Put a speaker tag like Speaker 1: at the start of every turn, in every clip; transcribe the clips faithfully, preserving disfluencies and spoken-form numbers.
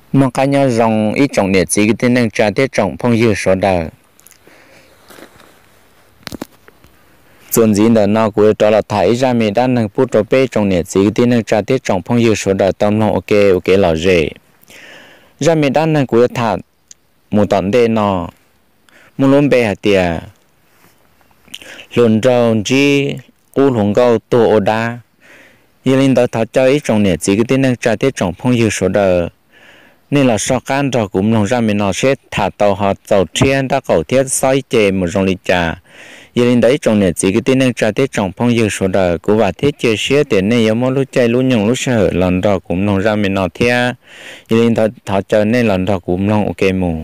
Speaker 1: nó cá nhau rong ít trồng nhiệt gì cái tên năng trả tiết trồng phong dư số đời chuẩn gì đó nó cũng cho là thấy ra mình đang năng bút cho bé trồng nhiệt gì cái tên năng trả tiết trồng phong dư số đời tâm nó ok ok là dễ ra mình đang năng cũng thà một tuần đây nó muốn luôn bé hạt tiền luôn trâu chỉ u luôn câu tổ ô đa giờ linh đó thảo cho ít trồng nhiệt gì cái tên năng trả tiết trồng phong dư số đời nên là sau can rồi cũng lòng ra mình nó sẽ thả tàu họ tàu trên đã cầu thiết soi chè một dòng lịch trà giờ đến đấy trong này chỉ cái tin năng trả tiết trong phong dư số đời của và thiết chế xe tiền này giống lúc chạy lúc nhung lúc sợ lần đó cũng lòng ra mình nó thiết giờ đến thọ thọ chờ nên lần đó cũng lòng ok mù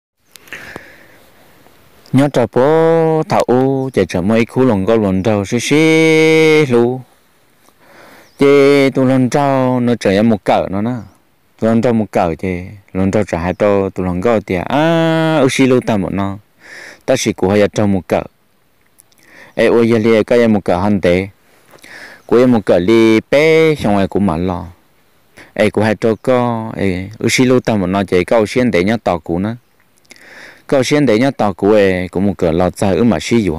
Speaker 1: nhớ cho bố thảo u chạy chờ mấy khu lòng có lần đầu xí xí lu chê tu lần sau nó trở thành một cỡ nó nè lần đầu một cỡ thì lần đầu trả hai trâu tụi lần gọi thì à ở xí lưu ta một nó ta chỉ của hai trâu một cỡ ấy ôi giờ liền cái một cỡ hành tế của một cỡ li bé xong rồi cũng mặn lò ấy của hai trâu co ấy ở xí lưu ta một nó chỉ câu xuyên để nhớ tàu cũ nữa câu xuyên để nhớ tàu cũ ấy cũng một cỡ lò dài ở mà xí dùa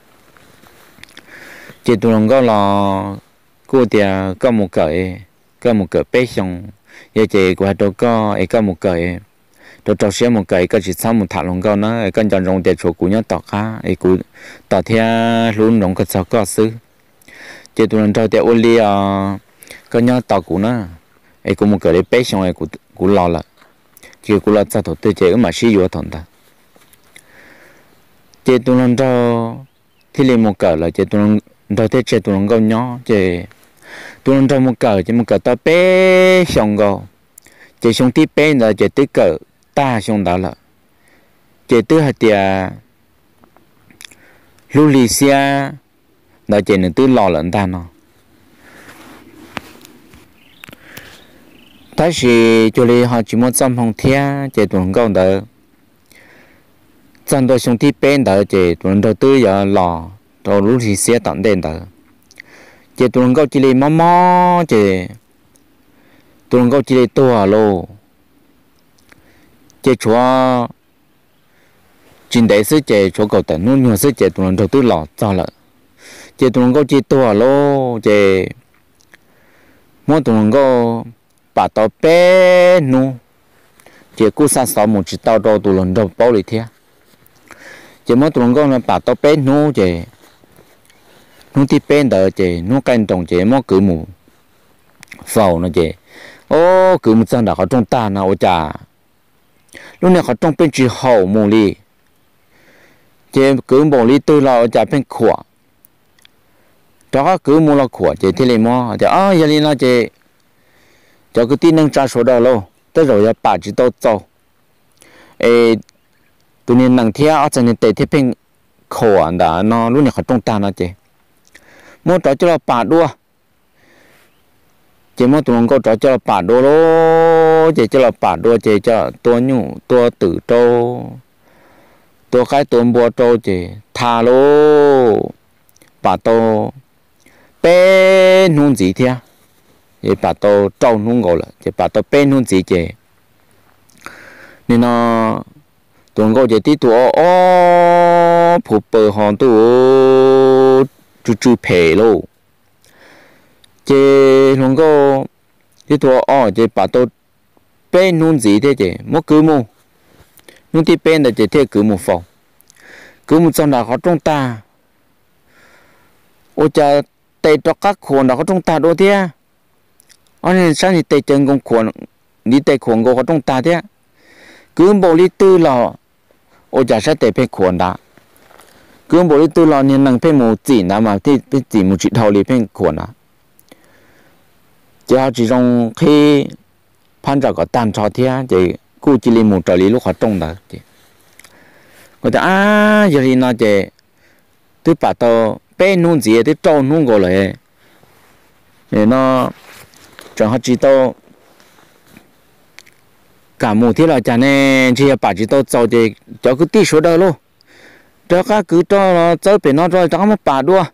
Speaker 1: chỉ tụi lần gọi là cô thì có một cỡ có một cỡ bé xong giờ chị của hai trâu co ấy có một cởi trâu trâu xé một cởi có chỉ sau một thả lồng câu nó ấy con chọn rong để chỗ của nhau tọt khá ấy của tọt theo luôn rong cái sao có xứ chị tụi mình trâu theo ô li à có nhau tọt của nó ấy của một cởi để bé xong ấy của của lò là chị của lò sao thổi tới chị mà xí vô thằng ta chị tụi mình trâu thì lên một cởi là chị tụi mình trâu theo chị tụi mình câu nhỏ chị tôi đang trong một cờ chỉ một cờ to bé xong rồi chỉ xong tiếp bé là chỉ tới cờ ta xong đó là chỉ tới hạt tiền Lucia là chỉ nên tới lò lợn ta nó thế thì cho nên họ chỉ muốn xăm phong thea chỉ tuần câu đó chân tôi xong tiếp bé đó chỉ tuần đầu tư giờ lò rồi Lucia tận đền đó chị tuần câu chỉ lấy mò mò chị tuần câu chỉ lấy tua lô chị chúa chính đại sư chị chúa cầu tận luôn nhiều sư chị tuần đầu tư lọt cho lợ chị tuần câu chỉ tua lô chị mỗi tuần câu bà tao bé nu chị cú sa sáu một chỉ tao đâu tuần đầu bao lì thế chị mỗi tuần câu là bà tao bé nu chị nó thì bên đó chị nó canh trồng chị mà cứ mù phao nó chị ô cứ một chân đã họ trong ta nào chả lúc này họ trong bên chỉ hậu mù li chị cứ mù li tư là chả bên khỏa đó cứ mù là khỏa chị thì lấy mò chị à giờ đi nó chị cho cái tin năng trả số đó luôn tới rồi bà chỉ tao cho ê tụi nên năng theo ở trên này thì bên khỏa đã nó lúc này họ trong ta nó chị mua trò cho là bà đua chỉ mua tụi con trò cho là bà đua lô chỉ cho là bà đua chỉ cho tua nhủ tua tử trâu tua cái tua bùa trâu chỉ thà lô bà tô bé nung gì thế chỉ bà tô trâu nung ngồi là chỉ bà tô bé nung gì chỉ nên nó tụi con chỉ tí tụi ô phụ bờ hòn tụi chú chú phê lô chế luôn có cái thua ở chế bà tôi bên nung gì thế chế mất cứ mu nung thì bên là chế thế cứ một phòng cứ một trong đó có trong ta ôi cha tây cho các khuôn đó có trong ta đâu thế anh nên sáng thì tây chân con khuôn đi tây khuôn có trong ta thế cứ bộ lý tư là ôi cha sẽ tây bên khuôn đó cứ bộ đi tu lo nên năng phê một chỉ nào mà thì chỉ một chỉ thầu li phê khuẩn à chỉ họ chỉ trong khi phan trò có tam trò thế thì cô chỉ li một trò li lúc họ trông đó chị người ta à giờ thì nó chị tôi bảo tao bé nung gì tôi trâu nung过来để nó chẳng họ chỉ tao cả một thế là chả nên chỉ bảo chỉ tao cho thì cho cái tí số đó luôn cho các cứ cho nó chơi bể nó rồi cho nó bà đua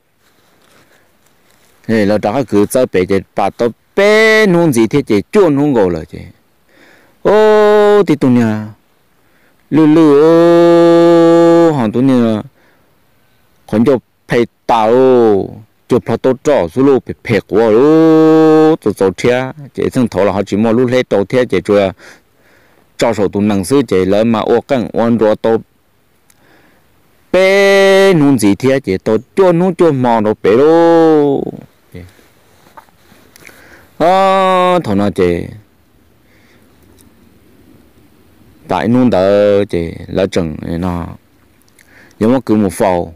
Speaker 1: thì là cho các cứ chơi bể thì bà tao bé nung gì thế thì chuồn nung gồ rồi chứ ô thì tụi nhà lư lư ô hàng tụi nhà còn cho phải tạo cho phải tốt cho số lô phải phải quá ô cho cho thế chỉ xong thầu là họ chỉ mua lúc hết đầu thế chỉ cho cho số tụi năng sư chỉ là mà ô căng ôn đồ tốt bé nung gì thế chỉ tốt cho nung cho mò nó bé lô à thằng nào chỉ tại nung đỡ chỉ là chừng nó giống như cứ một phao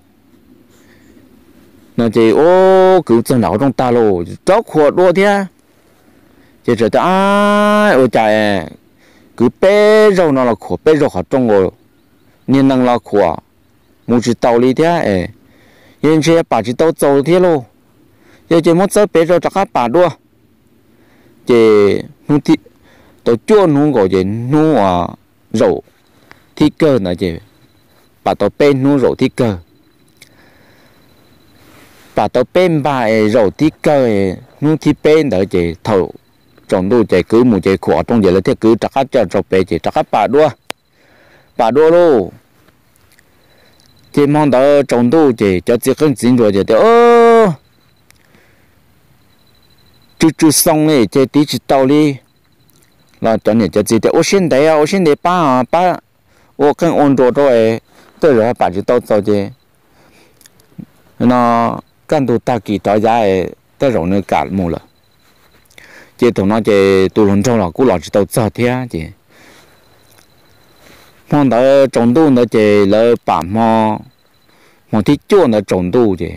Speaker 1: nó chỉ ô cứ chân lão trong ta lô cháu khổ đua thế chỉ trở ta ôi trời cứ bé rau nó là khổ bé rau họ trong rồi nên năng là khổ muốn chỉ tàu đi thế nhưng chỉ bà chỉ tàu tàu thế lô giờ chỉ muốn chơi bé rau chắc các bà đua chỉ nu thì tôi chưa nu gọi chỉ nu à rau thì cơ là chỉ bà tôi bé nu rau thì cơ bà tôi bên bà rồi tí cơ nu thì bên đỡ chỉ thầu trong đôi chỉ cứ một chỉ khổ trong giờ là thế cứ chắc hết cho cho bé chỉ chắc hết bà đua bà đua luôn chỉ mong đỡ trong đôi chỉ cho chỉ không dính rồi chỉ ơ chú chú xong này chỉ tí chỉ tao đi là cho nên cho chỉ để ô xin đấy ô xin đấy ba ba ô không ôn đồ rồi tới rồi bà chỉ tao tao chỉ nó căn tu ta kỳ tỏ ra tới rồi nó cả mù了chỉ tụi nó chỉ tụi lần trong là cú lọ chỉ tao sợ thế chỉ mong đỡ trồng tu nó chỉ là bản mò mò thích chuột nó trồng tu chỉ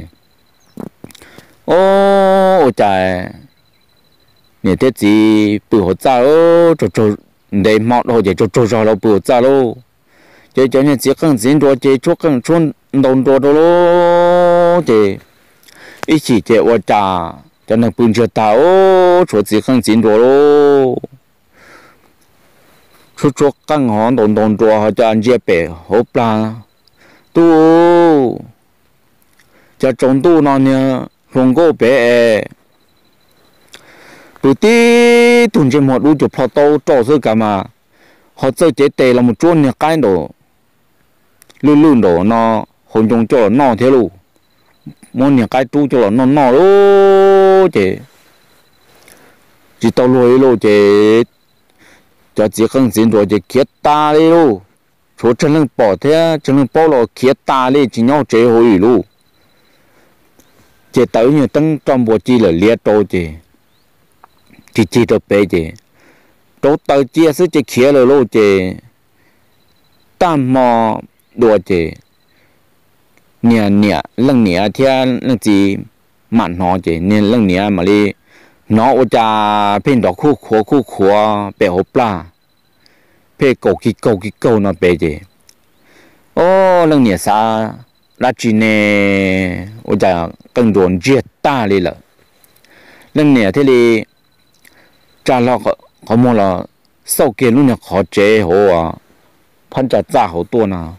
Speaker 1: ô trời nè thế gì bự hồ cha ô cho cho để mọt hồ chỉ cho cho cho nó bự cha lô chỉ cho nên chỉ cần dính rồi chỉ cho cần chôn đồng đồ đồ lô chỉ ít chỉ chỉ ở cha cho nên bưng cho tao cho chỉ cần dính rồi lô cho cho cần họ đồng đồng đồ họ cho anh chị bé hộp la tu cho trồng tu nó nè không có bé tụi tí tụi chị một đứa chụp họ tao trò sự cả mà họ chơi chế tệ là một chỗ nhà cái đồ luôn luôn đồ nó hồn trong chỗ nó thế luôn muốn nhà cái tu chỗ nó nó luôn chị chỉ tao lôi luôn chị cho chỉ không xin rồi chị kiết ta đi luôn số chân lưng bỏ thế chân lưng bỏ lo kiết ta đi chỉ nhau chế hồi luôn chị tới như tăng trong bộ chi là liệt đồ chị chỉ chỉ được bé chị chỗ tàu chia sức chị kia rồi luôn chị tam mò đùa chị nhẹ nhẹ lưng nhẹ theo lưng chị mặn nó chị nên lưng nhẹ mà đi nó ở cha bên đó khu khóa khu khóa bé hộp la bé cầu kí cầu kí cầu nó bé chị ô lưng nhẹ xa là chị nè ở cha cần đồn giết ta đi là lưng nhẹ thế đi cha lo có mua là sau kia lúc nào khó chế hồ à phân trả giá hậu tua nào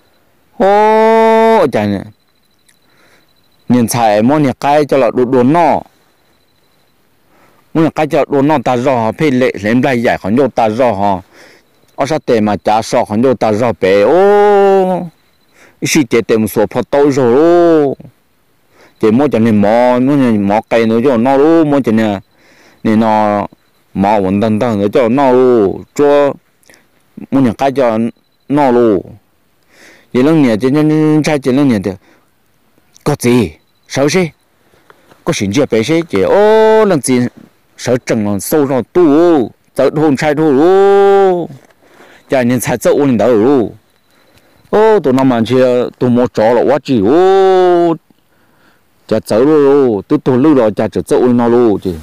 Speaker 1: ô chả nè nhìn xài mua nhà cái cho là đồ đồ nọ mua nhà cái cho đồ nọ ta rõ phê lệ lên lại giải khỏi nhiều ta rõ ha ở sao tiền mà trả sọ khỏi nhiều ta rõ bé ô chỉ tiền tiền một số phật tối rồi ô chỉ mua cho nên mò mua nhà mò cây nữa cho nó luôn mua cho nên nên nó mò vẫn đần đần nữa cho nó luôn cho mua nhà cái cho nó luôn vậy lần này cho nên trai chỉ lần này được có gì sao chứ có chuyện gì bé chứ chỉ ô lần gì sao chẳng là sâu rồi tu tự hôn trai thôi ô cho nên sai dẫu lên đó luôn ô tụi nó mà chưa tụi mua chó là quá chỉ ô cho dẫu luôn tụi tụi lưu rồi cho dẫu lên nó luôn chứ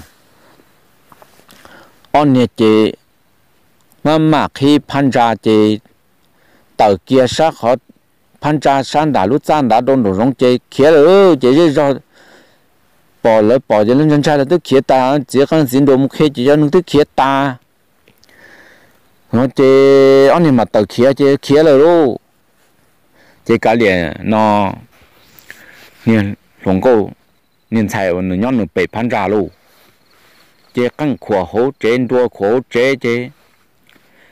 Speaker 1: anh này chị mà mà khi pan ra chị tàu kia sát họ pan ra sang đã lúc sang đã đồn đồ rong chị kia rồi chị rồi bỏ lỡ bỏ cho nên trai là tức kia ta chỉ cần xin đồ một khi chỉ cho nó tức kia ta nó chị anh này mà tàu kia chị kia rồi luôn chị cả liền nó nên lòng cô nên xài nó nhon nó bị pan ra luôn chị căng khổ hố trên đua khổ chế chế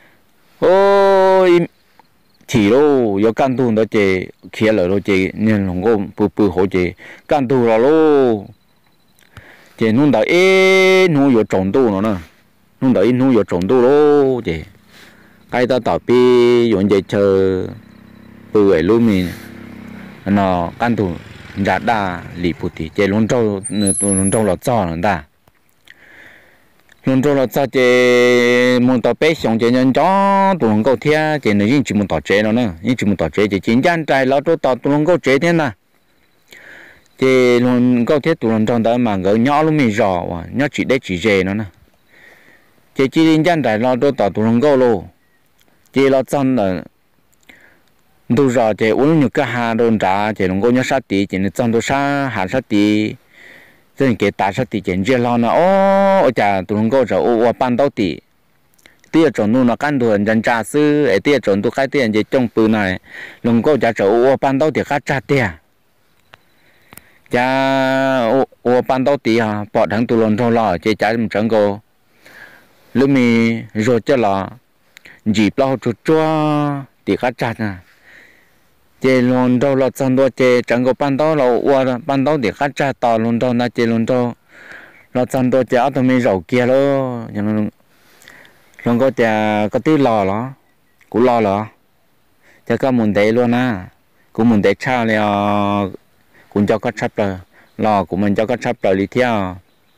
Speaker 1: ôi chỉ lô có can tu đó chị kia là lô chị nên lòng cô bự bự hỗ chị can tu là lô chị nung đã ế nung có trồng tu nữa nè nung đã ế nung có trồng tu lô chị cái ta tạo pi dùng chị chờ bự ấy luôn mình nó can tu ra đa lì bụt thì chị luôn trâu luôn trâu lọt cho nữa ta luôn trâu lọt cho chị muốn tạo bé xong chị nhân chó tụi nó câu thia chị nó chỉ chỉ muốn tạo chế nó nữa chỉ muốn tạo chế chị chính chân trai lọt trâu tạo tụi nó câu chế thế nào chị luôn câu thia tụi nó trong đó mà gỡ nhỏ luôn mình rõ nhỏ chỉ để chỉ dễ nó nè chị chỉ chính chân trai lọt trâu tạo tụi nó câu luôn chị lọt xong là tôi rõ chị uống nhiều cái hà đồn trả chị nó câu nhỏ sát tí chị nó xong tôi sát hà sát tí thế cái ta sát tí chị chưa lo nó ô chả tụi nó câu rồi ô ban đầu tí tia trồng nu nó căn đồ nhân trả sư ấy tia trồng tu khai tiền gì trong bự này lồng câu chả trồng ô ban đầu thì khác trả tiền chả ô ô ban đầu thì à bỏ thằng tụi lồng thâu lò chỉ chả mình trồng câu lúc mi rồi cho là dịp lâu chút chua thì khác trả nè chỉ lồng thâu lò xong đó chỉ trồng câu ban đầu là ô ban đầu thì khác trả tao lồng thâu na chỉ lồng thâu lò xong đó chỉ ở tụi mình rầu kia đó luôn có chả có tí lò đó cũng lò đó chả có muốn để luôn á cũng muốn để cha này cũng cho có chấp rồi lò của mình cho có chấp rồi đi theo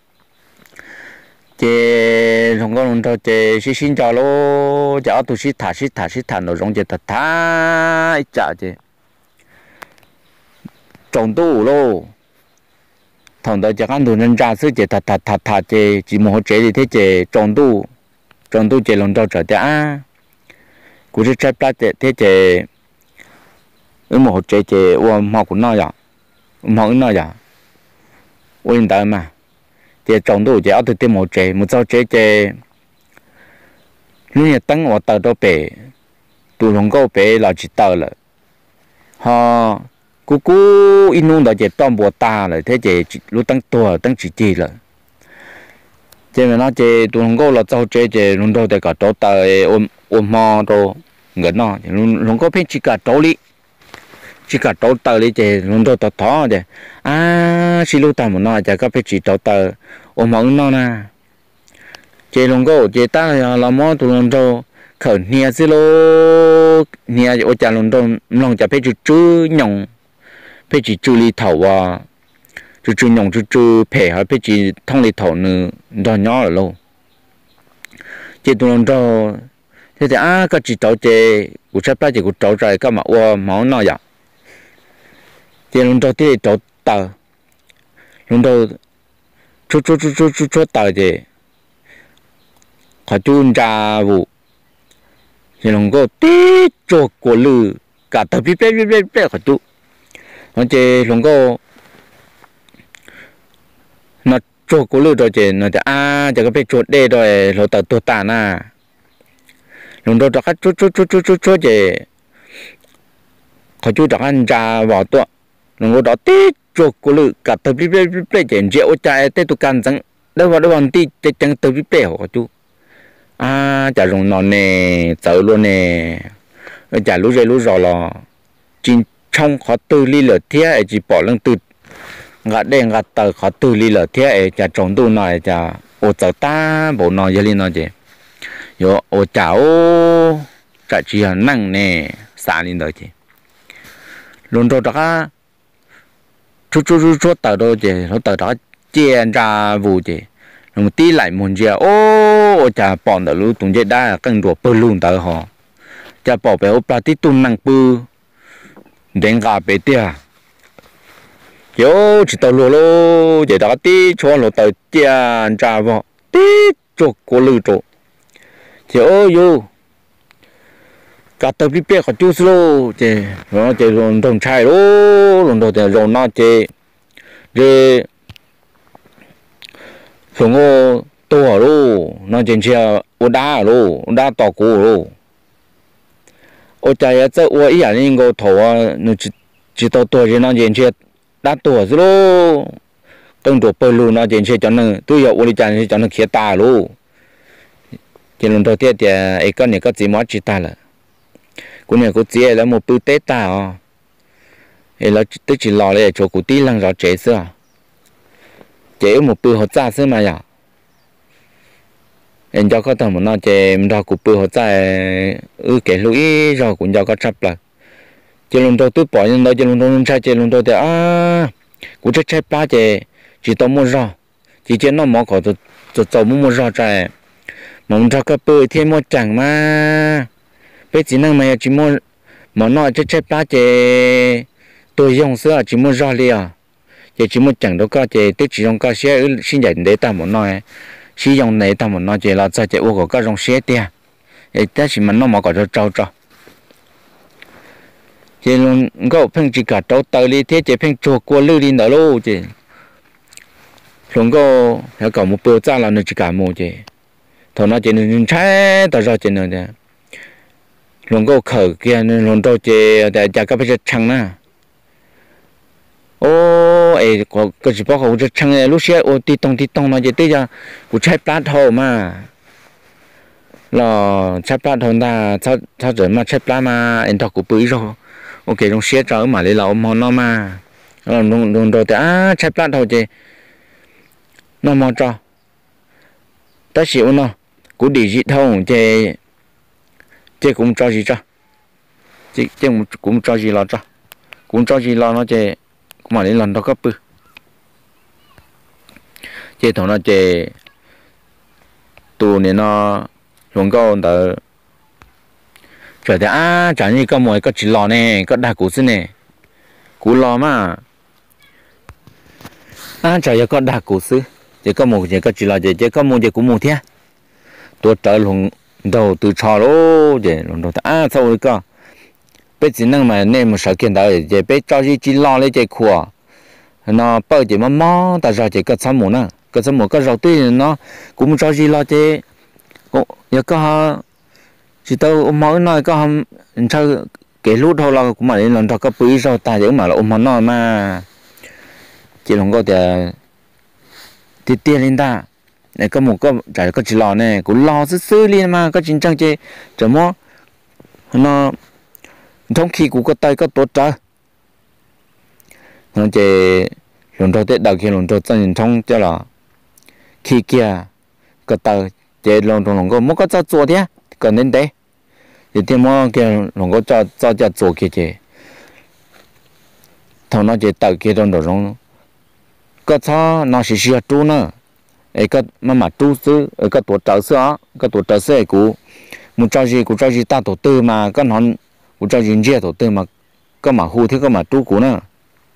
Speaker 1: chè không có luôn cho chè xí xin cho lô chả tụi xí thả xí thả xí thả nó giống chè thật thà chả chè trồng tu lô thằng đó chả ăn đồ nên ra sức chè thật thật thật thật chè chỉ một chè thì thế chè trồng tu trồng tu chè lòng trâu trở té cú chỉ chấp lại thế chè ở một chè chè uống mọc của nó vậy mọc của nó vậy uống tới mà chè trồng tu chè ở từ tiền một chè một số chè chè lúc này tăng ở tàu đó bể tụ lòng câu bể là chỉ tàu rồi họ cú cú in nung đó chè toàn bộ ta rồi thế chè lúc tăng tua tăng chỉ chỉ rồi chế mà nó chế tụi nó có là cho chế chế luôn đâu để cả chỗ tới ôm ôm mò đồ ngẩn nó luôn luôn có phải chỉ cả chỗ đi chỉ cả chỗ tới đi chế luôn đâu tao thỏ chế à xí lúc tao muốn nói chế có phải chỉ chỗ tới ôm mò nó nè chế luôn có chế ta là mò tụi nó đâu khởi nia xí lô nia ở nhà luôn đâu lòng chế phải chỉ chú nhộng phải chỉ chú li thầu à chú chú nhộng chú chú phê hay phải chỉ thông li thầu nữa đó nhỏ rồi luôn chỉ tụi nó cho thế thì à cái chỉ cháu chế của sắp tới chỉ của cháu rồi các mà ô máu nào vậy chỉ nó cho thì cháu tờ nó cho chú chú chú chú chú chú tờ gì họ chú ra vụ thì nó có tí cho của lư cả tập biết biết biết biết biết họ chú nó chế nó có nó chỗ của lư rồi chị nóจะàจะก็ไปจุดได้ด้วยเราตัดตัวตาหน้าหลวงตาจะก็จุดจุดจุดจุดจุดจุดจีเขาจุดจากอันจ่าบอกตัวหลวงตาตีจุดกูลกับตัวพี่เป้พี่เป้เจนเจ้าใจเต้ตุกันจังได้ว่าได้วันที่จะจังตัวพี่เป้เขาจุอ่าจะลงนอนเน่เจอluônเน่จะรู้ใจรู้รอรอจินช่องเขาตื่นลีเหลือเที่ยไอจีปอเรื่องตื่นgạt đen gạt tờ khó từ li lợ thế chả trồng tu này chả ô chảo ta bộ nói gì nói gì yo ô chảo chả chỉ là năng nè xả lên đó chứ luôn cho đó chút chút chút chút tờ đó chứ nó tờ đó chia ra vụ chứ nó tí lại muốn gì ô chả bỏ được luôn tung chết đã cần đùa bơ luôn tờ họ chả bỏ bé ô bà tí tung năng bơ đến gà bé tia yo chỉ tao lô lô chỉ tao tí cho nó tao tiền trả vào tí cho cô lư cho chỉ ô yo cả tao biết biết họ chú lô chỉ nó chỉ rồi đồng trai lô rồi đầu tiên rồi nó chỉ rồi xong rồi to lô nó chỉ chia ô đá lô đá to cũ lô ô trái cái ô ý là những cái thầu nó chỉ chỉ tao to thì nó chỉ chia đã tuổi rồi lô từng tuổi bơi lù nó trên xe cho nó tôi hiểu uli chan cho nó kia ta lô chỉ lần đầu tiên thì ấy con này có gì mót chỉ ta là cú này cú chỉ là một bữa tết ta à ấy là tức chỉ lò lại chỗ cú tí lăng rõ chế xưa chế một bữa hot ra xưa mà ya em cho có thằng một nó chế mình ra cú bữa hot ra ư cái lũy rồi cũng cho có chấp là chỉ lần đầu tôi bỏ nhưng đó chỉ lần đầu trai chỉ lần đầu thì à cú chết chết ba chế chỉ tao mua rau chỉ trên nó mỏ có tôi tôi tôi mua mua rau trái mà mình cho cái bữa thêm mua chẳng mà bây giờ năng mà chỉ mua mà nó chết chết ba chế tôi dùng sữa chỉ mua rau liền chỉ chỉ mua chẳng đâu có chế tôi chỉ dùng cái xe xin giải để ta một nói sử dụng này ta một nói chế là cho chế ô có cái dùng xe tiền để ta chỉ mà nó mà có cho trâu trâu chế luôn có phèn chỉ cả trâu tơi đi thế chế phèn chuột qua lư đi nữa luôn chế luôn có phải có một bữa ra là nó chỉ cả một chế thằng nó chế nên trái tao ra chế nữa đấy luôn có khởi kia nên luôn trâu chế để cho các bé chăng na ô ấy có cái gì bao họจะchăng này lúc xưa ô đi tông đi tông nó chỉ tới giờ cũng chạy plát thôi mà là chạy plát thôi ta sao sao rồi mà chạy plát mà anh thằng cũng bự rồi ok trong xe trở mà lấy lão mòn nó mà là luôn luôn rồi thì à chạy plát thôi chứ nó mòn cho ta xíu nó cũng đi gì thôi chứ chứ cũng cho gì cho chứ chứ cũng cho gì lo cho cũng cho gì lo nó chứ mà đến lần đó cấp bự chế thằng nó chế tù này nó luôn có đỡ trở thành à chẳng như có một cái chỉ lò này có đa củ xí này củ lò mà à chẳng có đa củ xí chỉ có một chỉ có chỉ lò chỉ chỉ có một chỉ cũng một thế tôi trở luôn đầu từ trò lô chỉ luôn đầu à sao vậy cơ bây giờ năng mà nên một sự kiện đó thì bây cho gì chỉ lo lấy cái khua nó bao giờ mà mò ta ra chỉ có sáu mùa nữa có sáu mùa có rau tươi nó cũng cho gì lo chứ có giờ có chỉ tao ôm máu nói có không sao cái lút thôi là cũng mà đến lần đó có bự rau ta giống mà là ôm máu nói mà chỉ không có thì thì tiền lên ta này có một có trái có chỉ lo này cũng lo sứ sứ lên mà có chính trang chứ chả mò nó trong khi cũng có tay có tốt trời nó chỉ lần đầu tiên đầu khi lần đầu tiên trong cho là khi kia có tay chỉ lần đầu lần có mất có cho做的còn đến đấy thì thêm mà kia lần có cho cho cho做kia chứ thằng nó chỉ đầu kia lần đầu trong có cho nó sẽ sửa tu nữa ấy có mà mà tu sư ấy có tổ trợ sư á có tổ trợ sư của một cho gì của cho gì ta tổ tư mà có nó của cho gì chia tổ tư mà có mà hưu thế có mà tu của nó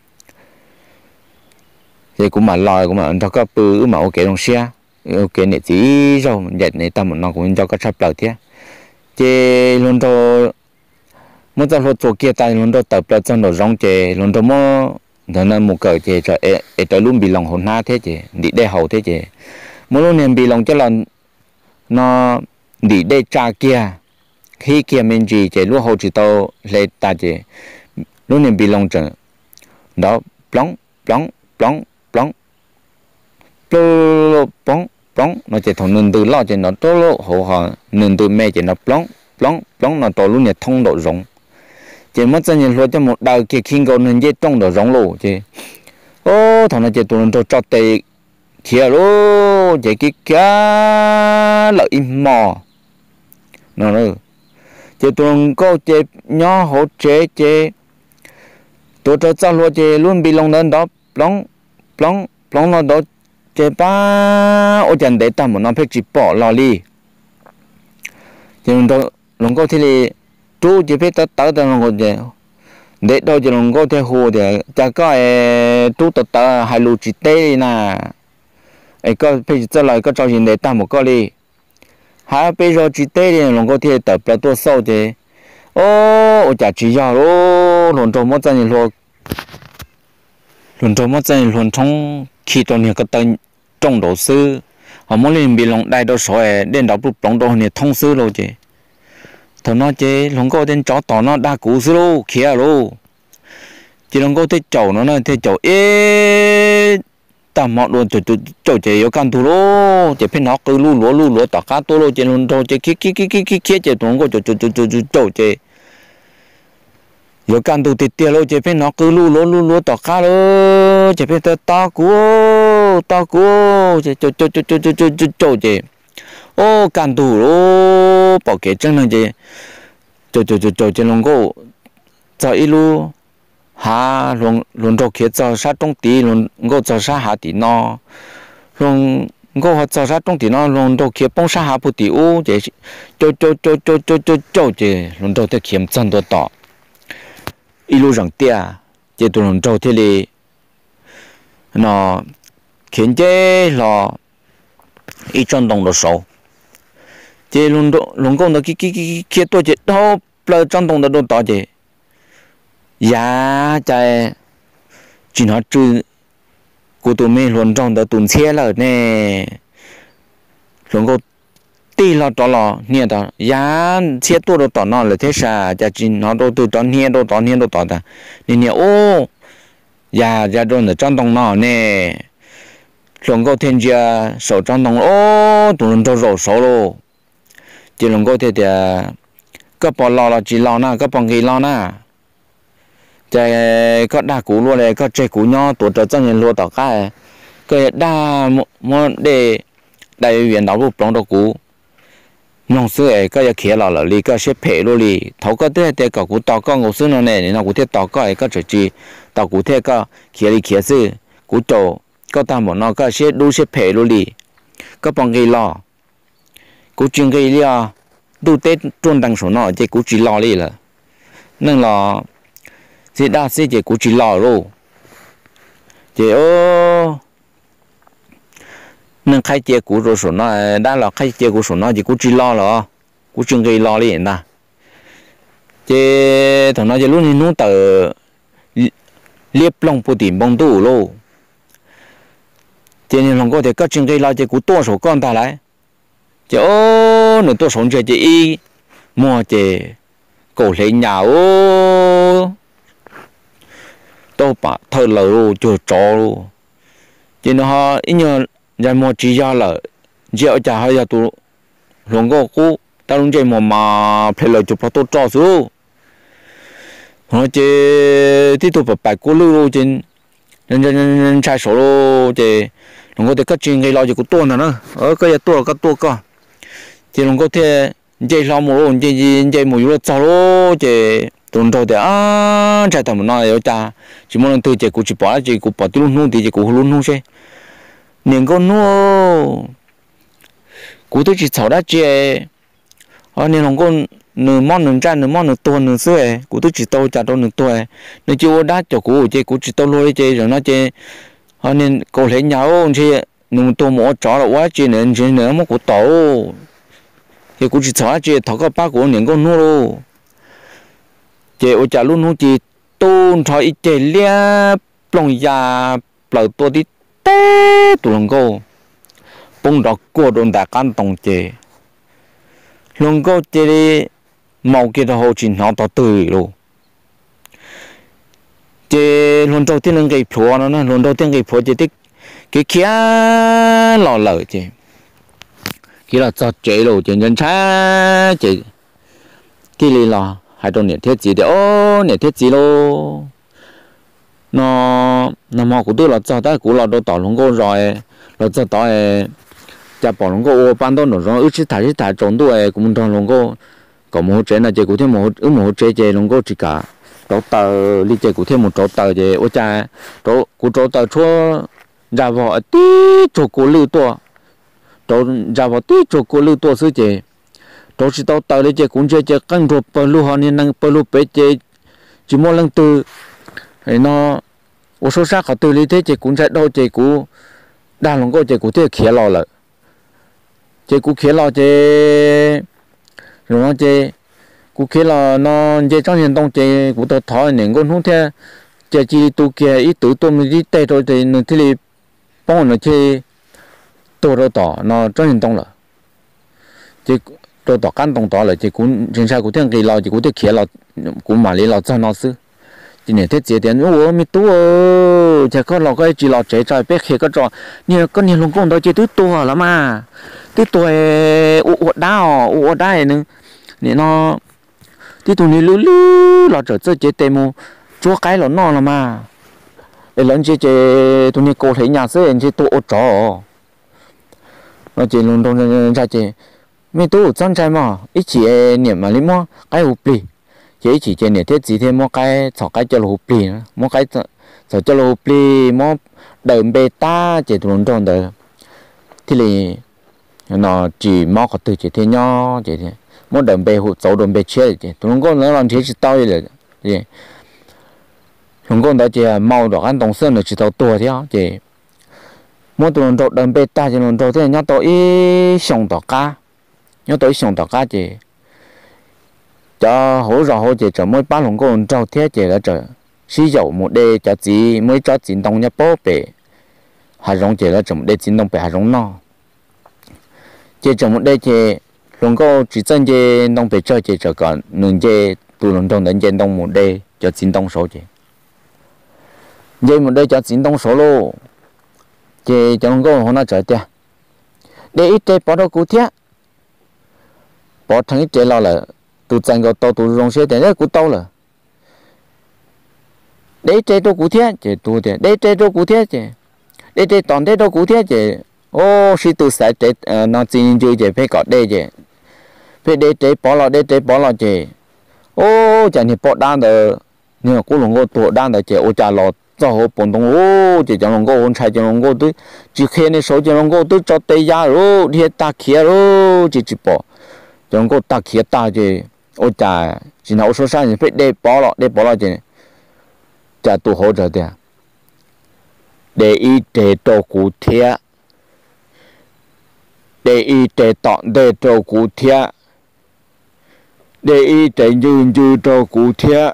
Speaker 1: thì cũng mà lòi cũng mà cho các bự mà ok đồng xe ok này chỉ rồi nhận này ta một nó cũng cho các chấp đầu thế chứ luôn thôi muốn cho luôn chỗ kia tay luôn thôi tập là trong đầu rong chứ luôn thôi mà thế nên một cỡ chứ cho ấy cho luôn bị lòng hồn na thế chứ đi đây hậu thế chứ muốn luôn nên bị lòng cho là nó đi đây cha kia khi kia mình chỉ chứ lúc hậu chỉ tao lấy ta chứ luôn nên bị lòng chẳng đó plong plong plong plong plong plong plong nó chỉ thằng nương từ lo chỉ nó to lo hồ họ nương từ mẹ chỉ nó plong plong plong nó to luôn nhiệt thông độ rộng chỉ mất chân nhiệt luôn cho một đầu kia khi cầu nên dễ trong độ rộng luôn chứ ô thằng nó chỉ tụi nó cho tệ kia luôn chỉ cái kia lợi mò nó nữa chỉ tụi nó có chỉ nhỏ hỗ trợ chỉ tụi nó cho luôn chỉ luôn bị lòng lên đó plong plong plong nó đó chế ba ở trên đấy ta muốn nó phải chỉ bỏ lò đi thì nó nó có thể chú chỉ phải tới tới nó có thể để đâu chỉ nó có thể hồ để cho có chú tới tới hai lũ chỉ tê nè ấy có phải cho lại có cho gì để ta một cái đi hai bây giờ chỉ tê thì nó có thể tập là tôi sau thì ô ở nhà chỉ giờ ô nó trong một cái gì luôn luôn trong một cái luôn trong khi tôi này có tên trong đầu sư họ muốn lên bị lòng đại đầu sỏi đến đó bút bóng đầu này thông sư rồi chứ thằng nó chứ lòng có tên chó tỏ nó đa cú sư luôn kia luôn chỉ lòng có tên chậu nó nó tên chậu ê ta mọ luôn chỗ chỗ chỗ chế yếu can tu lô chế phên nó cứ lu lúa lu lúa tỏ cá tu lô chế luôn đâu chế kia kia kia kia kia kia chế tuồng có chỗ chỗ chỗ chỗ chỗ chế yếu can tu tiệt tiệt lô chế phên nó cứ lu lúa lu lúa tỏ cá lô chế phên ta ta cú ta cú chế chỗ chỗ chỗ chỗ chỗ chỗ chỗ chỗ chế ô can tu lô bảo kế chân này chế chỗ chỗ chỗ chỗ chế luôn có cho ít lu ha luôn luôn cho kia cho sát trong tí luôn ngô cho sát hạ tí nó luôn ngô cho sát trong tí nó luôn cho kia bông sát hạ bút tí u chế cho cho cho cho cho cho cho chế luôn cho thế kiếm chân đồ tỏ ít lu rằng tia chế tụi luôn cho thế li nó khiến chế là ít chân đồng đồ sầu chế luôn luôn công nó kia kia kia kia tôi chế đâu là chân đồng đồ tỏ chế ya chạy chỉ nói chứ của tụi mình luôn trong đó tuần xe là nè luôn có tí là đó là nhiều đó ya xe tôi đó tao nó là thế sao cha chỉ nó đâu từ đó nhiều đâu đó nhiều đâu đó ta nên nhiều ô ya ya rồi là trong đồng nó nè luôn có thêm giờ sầu trong đồng ô tụi mình cho rồi sầu luôn chỉ luôn có thể thì các bọn lo là chỉ lo na các bọn gì lo na cái có đa cú luôn này có chơi cú nho tổ trợ cho người luôn tỏ cái cái đa một để đại viện đó lúc trong đó cú nông sư ấy cái kia là là đi cái xếp phê luôn đi thấu cái thế thế cái cú tỏ cái ngô sư nó này nó cú thế tỏ cái cái chơi gì tỏ cú thế cái kia đi kia sư cú trâu cái ta muốn nó cái xếp đu xếp phê luôn đi cái bằng cái lo cú chuyên cái đi à đu tết trôn đằng số nó chỉ cú chỉ lo đi là nên là thì đa số chỉ cú chỉ lo rồi chỉ ô nên khai chế cú rồi số nó đã là khai chế cú số nó chỉ cú chỉ lo rồi cú chừng gây lo liền nè chỉ thằng nó chỉ luôn đi nuốt tờ liếp lòng bút tiền bông đủ luôn chỉ nên lòng có thể các chừng gây lo chỉ cú to số con ta lại chỉ ô nữa to số chỉ y mua chỉ cổ lấy nhà ô tôi bảo thợ lỡ rồi chưa cho luôn chỉ nó ít nhiều giờ mua chỉ ra lỡ chỉ ở nhà hay là tụ luôn có cú ta luôn chơi mà mà phải lỡ chụp tôi cho số nó chỉ tí tụ phải bài cú lưu trên nên nên trái số luôn chỉ luôn có thể cắt chuyện gây lo cho cú tuôn nữa ở cái tuôn cái tuôn cơ chỉ luôn có thể chơi lo một luôn chơi chơi một lúc cho luôn chỉ tuần đầu thì à chạy tầm nó ở cha chỉ muốn từ chỉ cụ chỉ bỏ chỉ cụ bỏ luôn luôn thì chỉ cụ luôn luôn xe nên con nó cụ tôi chỉ xảo đã chơi à nên lòng con nửa món nửa cha nửa món nửa tuần nửa sữa cụ tôi chỉ tao trả đâu nửa tuần nên chưa đã cho cụ chơi cụ chỉ tao lôi chơi rồi nó chơi à nên cụ lấy nhau chơi nửa tuần một chó là quá chơi nên chơi nữa mà cụ tao thì cụ chỉ xảo chơi thằng các bác của nên con nó luôn chị ở nhà luôn luôn chị tôn cho ít chị lia plong ya plong tua đi té tụi lòng cô bông đỏ cua đồn đã can tông chị lòng cô chị đi màu kia là hồ chỉ nó to tươi luôn chị lần đầu tiên cái phô nó lần đầu tiên cái phô chị thích cái kia lò lợ chị kia là cho chị rồi chị nhân trái chị kia đi lò hai trong niệm thiết gì đấy ô niệm thiết gì lô nó nó mà cũng tôi là cho ta cũng là đồ tỏ luôn cô rồi là cho tỏ cha bỏ luôn cô ban đầu nó rồi ước chỉ thải chỉ thải trốn tôi cũng thằng luôn cô có một chế là chế cũng thêm một ước một chế chế luôn cô chỉ cả chỗ tờ đi chế cũng thêm một chỗ tờ chế ô cha chỗ cũng chỗ tờ chúa ra vào tí chỗ cô lưu tua chỗ ra vào tí chỗ cô lưu tua xứ chế tôi chỉ tao tao lấy chơi cũng chơi chơi căng rồi bơi lu họ nên năng bơi lu bé chơi chỉ mỗi lần từ thì nó ở số sát họ từ lấy thế chơi cũng chạy đâu chơi cũng đa lòng coi chơi cũng thế khía lò lại chơi cũng khía lò chơi rồi nó chơi cũng khía lò nó chơi trong hiện đông chơi cũng tao thổi nên con không thế chơi chỉ tu kia ít tự tu mình đi tây rồi thì nó thì bao nó chơi tôi rồi tỏ nó trong hiện đông là chơi tôi tỏ căn tổng tỏ là chỉ cũng chính xác cũng tiếng cái lo chỉ cũng tiếng kia lo cũng mà lấy lo cho nó sư chỉ này thiết chế tiền ô mi tu chỉ có lò cái chỉ lò chế trái bé khi có trò như có nhiều lồng công đó chỉ tứ tua lắm mà tứ tua u u đau u đai nữa nè nó tứ tua này lú lú lò trở chơi chế tiền mu chúa cái lò nó là mà để lần chế chế tụi này cô thấy nhà xe chế tu ô trò nó chỉ lồng trong ra chế mi tu chân trái mà ít chỉ niệm mà lính mà cái u bì chỉ chỉ trên này thiết gì thêm một cái sọ cái cho lô pli một cái sọ cho lô pli một đờm beta chỉ tuần trong đời thì là nó chỉ một cái từ chỉ thế nhau chỉ thế một đờm bê hụt sáu đờm bê chết chỉ tuần con nó làm thế chỉ tao vậy gì tuần con đó chỉ màu đỏ ăn đồng sơn là chỉ tao tua theo chỉ một tuần trong đờm beta chỉ tuần trong thế nhau tao ít sòng đỏ cá nhau tao ít sòng đỏ cá chỉ cho hỗ trợ hỗ trợ cho mỗi ba lồng con trâu thiết chế là trở sử dụng một đề cho chỉ mỗi cho chính đồng nhập bố bể hà rong chế là cho một đề chính đồng bể hà rong no chế cho một đề chế lồng con chỉ chân chế đồng bể cho chế cho còn nương chế tu lồng trong đến chế đồng một đề cho chính đồng số chế chế một đề cho chính đồng số lô chế cho lồng con họ nó trở tiền để ít chế bỏ đâu cú thiết bỏ thằng ít chế lo là tu chân cái tàu tu rong xe tiền đấy cú tàu là để chơi đâu cú thiết chỉ tu tiền để chơi đâu cú thiết chỉ để chơi toàn đấy đâu cú thiết chỉ ô khi tu sai chơi nó chỉ chơi chỉ phải có đây chỉ phải để chơi bỏ lọ để chơi bỏ lọ chỉ ô chẳng thì bỏ đan được nhưng mà cú lồng cô tu đan được chỉ ô trả lọ cho họ bổn đông ô chỉ cho lồng cô hôn chạy cho lồng cô tu chỉ khi này số cho lồng cô tu cho tây giá rồi đi ta kia rồi chỉ chỉ bỏ cho lồng cô ta kia ta chỉ ô trả chỉ nào số sang thì phải để bỏ lọ để bỏ lọ chỉ trả tu hỗ trợ tiền để y tế đồ cụ thể để y tế tọn để đồ cụ thể để y tếยืน ยืน đồ cụ thể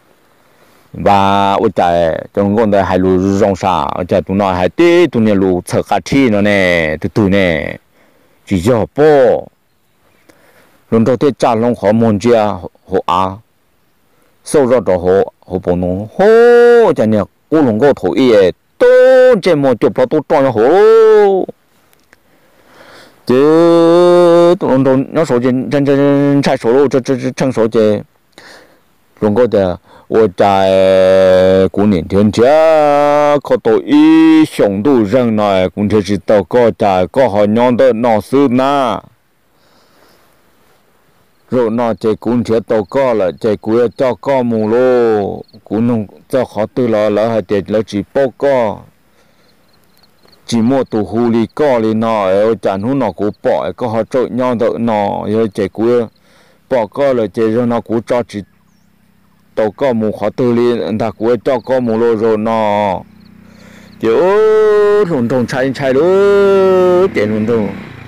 Speaker 1: và ô trả trong con đời hai lù rong sa ô trả tụi nó hai tí tụi nó lù sợ cả chi nó nè tụi tụi nè chỉ cho bố lần đầu tiên trả lòng họ muốn chia họ à sau đó đó họ họ bông nông họ cho nên cô lòng cô thổi ye to trên một chục bao to to họ chứ tụi nó nó số trên trên trên chạy số lô trên trên trên số trên lòng cô de tôi tại古年天家可到一上都人来，公车是到个在个好样的闹事呐。rồi nó chạy cuốn chế tàu co là chạy cuốn cho co mù lô cuốn nông cho khó từ là là hay chạy là chỉ bao co chỉ mua tủ hù lì co lì nó ở chẳng hú nó cũng bỏ có họ trội nhau đợi nó rồi chạy cuốn bỏ co là chạy rồi nó cũng cho chỉ tàu co mù khó từ lì người ta cuốn cho co mù lô rồi nó kiểu lùn trồng chạy chạy luôn chạy lùn trồng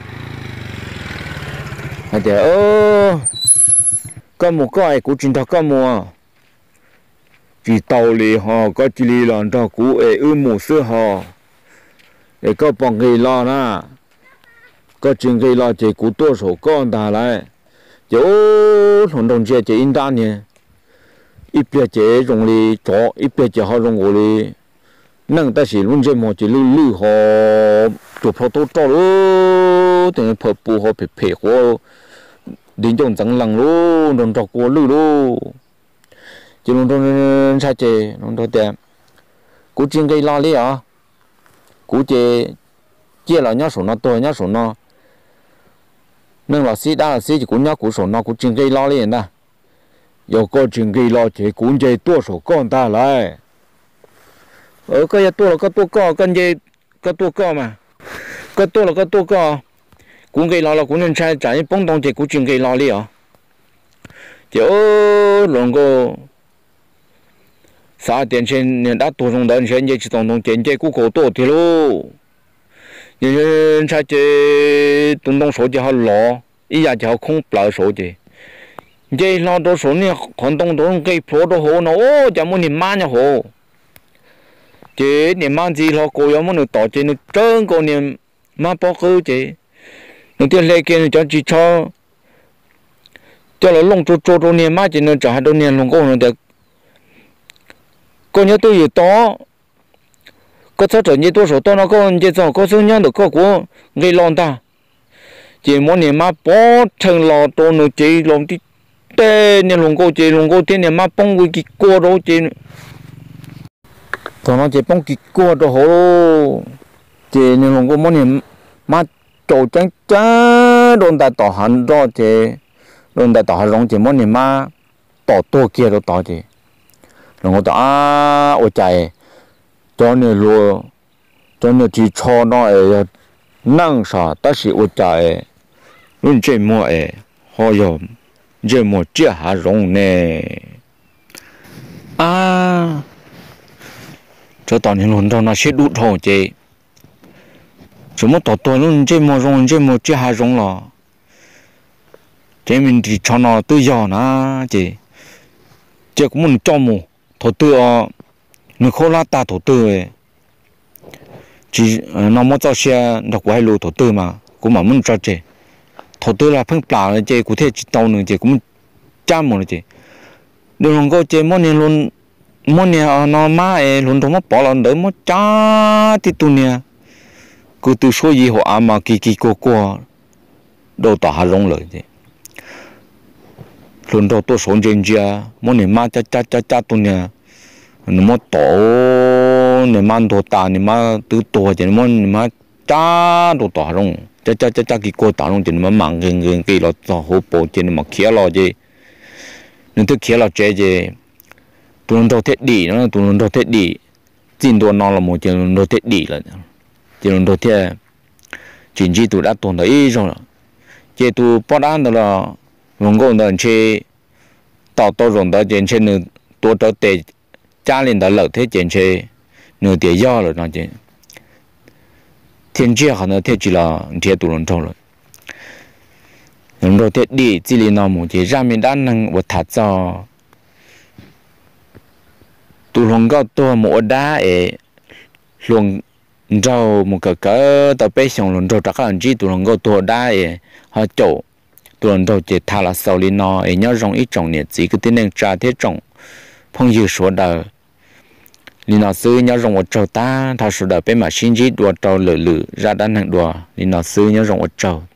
Speaker 1: hay chạy ơ có một cái của chúng ta có một chỉ tàu lì họ có chỉ lì làm cho cú ấy ư một số họ để có bằng cái lo na có chuyện cái lo chỉ cú多少con ta lại chỗ thằng đồng chí chỉ in đan nhỉ ít biết chỉ dùng lì cho ít biết chỉ họ dùng lì nâng ta chỉ luôn chỉ một chỉ lư lư họ chụp họ tốt cho luôn thì phở bù họ phải phải họ đến trong trắng lằng luôn đồng trọc của lư luôn chỉ luôn trong sai chế luôn trong tiền cú chuyện cái lo li à cú chế chia là nhá số nó to nhá số nó nên là sĩ đã là sĩ chỉ cú nhá cú số nó cú chuyện cái lo li nè有个chuyện cái lo chế cú chế多少con ta lại ở cái多了个多个跟这个多个嘛个多了个多个cũng cái lo là cũng nên sai trái bông đông thì cũng chuyện cái lo đi à kiểu lòng cô xã tiền trên nên đã tổ chức đến trên chỉ tổng đồng tiền cái cũng có tổ thì luôn nhưng sai cái tổng đồng số thì họ lo ý là họ không bảo số thì cái lo đó số này còn tổng đồng cái pro đó họ nó ô chả muốn niệm mang nhau họ chứ niệm mang gì họ cố gắng muốn được tổ chức được trơn cố niệm mang bao nhiêu chứ đầu tiên lấy cái cho chỉ cho cho nó lông cho cho đồ niệm mà chỉ nên cho hai đồ niệm lông có nó được có nhớ tôi gì to có sao trở như tôi số to nó có như sao có số nhớ được có của gây lon ta chỉ muốn niệm mà bỏ thành lò tôi nó chỉ lòng tí tê nên lòng cô chỉ lòng cô thế niệm mà bông cái cua đó chỉ thằng nó chỉ bông cái cua đó hồ chỉ nên lòng cô muốn niệm mà chỗ trắng trắng đồn đại tỏ hẳn đó chỉ đồn đại tỏ hẳn chỉ muốn niệm mà tỏ to kia đó tỏ chỉ lòng cô tỏ à ôi trời cho nên luôn cho nên chỉ cho nó ấy năng sao ta chỉ ôi trời luôn chơi mua ấy họ dùng chơi mua chia hà rong nè à cho tao nên luôn tao nó sẽ đút hồ chơi chúng nó tao tao luôn chơi mua rong chơi mua chia hà rong lo chơi mình chỉ cho nó tự do na chơi chơi cũng muốn cho mua thổ tư à người khô lá ta thổ tư ấy chỉ nó muốn cho xe đọc quay lô thổ tư mà cũng mà muốn cho chơi thổ tư là phân pla là chơi cụ thể chỉ tàu nữa chơi cũng chăm một chơi đừng lòng có chơi món này luôn món này nó má ấy luôn thôi mà bỏ lần đỡ mà cha thì tu nè cứ từ số gì họ mà kỳ kỳ cô cô đâu tỏ hà rong lời chứ luôn đâu tôi sống trên kia món này má cha cha cha cha tu nè nó mà tổ này má tổ ta này má từ tổ chứ món má cha đồ tỏ rong cha cha cha cha cái cô tỏ rong chứ mà mang cái cái cái lo tỏ hộp bộ chứ mà kia lo chứ nên thức kia lo chơi chứ tụi nó đâu thiết đi nó tụi nó đâu thiết đi chính đồ nó là một chứ nó đâu thiết đi là chứ nó đâu thiết chính chỉ tụi đã tồn tại rồi chứ tụi bắt ăn đó là lòng công đó chơi tạo tạo rong đó trên trên nữa tôi cho để gia đình đó lợi thế trên chơi nửa tiền do rồi nó chứ thiên chia hẳn là thế chỉ là thế tụi nó thôi rồi nó đâu thiết đi chỉ là nó một chứ ra mình đã năng vật thật cho tụi nó có tôi một đá ấy luôn rau một cái cái tao bé xong luôn rau chắc là chỉ tụi nó có tôi đá ấy họ chỗ tụi nó chỉ thà là sau đi nó ấy nhớ rong ít trồng nhiệt chỉ cái tên này trả thế trồng phong dư số đời li nó sư nhớ rong một trâu ta thà số đời bé mà xin chỉ đùa trâu lử lử ra đan hàng đùa li nó sư nhớ rong một trâu